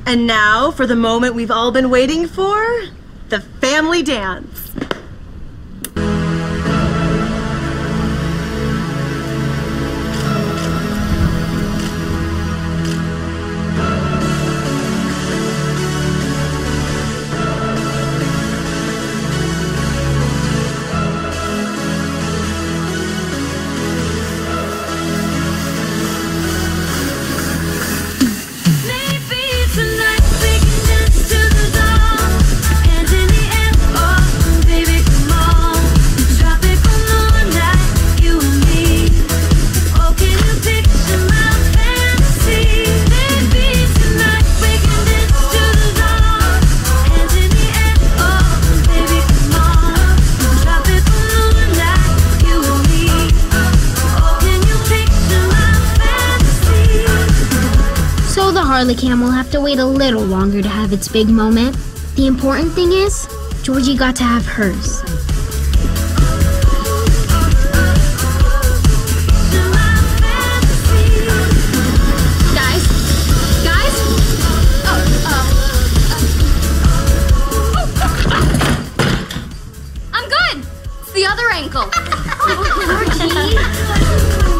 And now for the moment we've all been waiting for, the family dance. Harley Cam will have to wait a little longer to have its big moment. The important thing is, Georgie got to have hers. Guys? I'm good! It's the other ankle. Georgie!